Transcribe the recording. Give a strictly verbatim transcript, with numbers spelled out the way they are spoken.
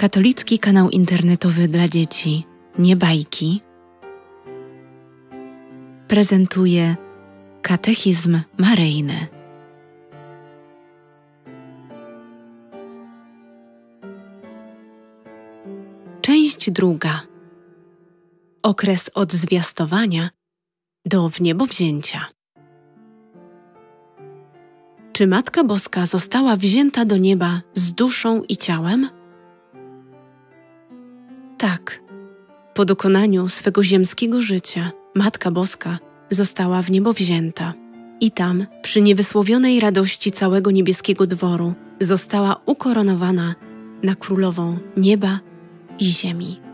Katolicki kanał internetowy dla dzieci Nie bajki prezentuje Katechizm Maryjny. Część druga. Okres od zwiastowania do wniebowzięcia. Czy Matka Boska została wzięta do nieba z duszą i ciałem? Tak. Po dokonaniu swego ziemskiego życia Matka Boska została w niebo wzięta i tam, przy niewysłowionej radości całego niebieskiego dworu, została ukoronowana na królową nieba i ziemi.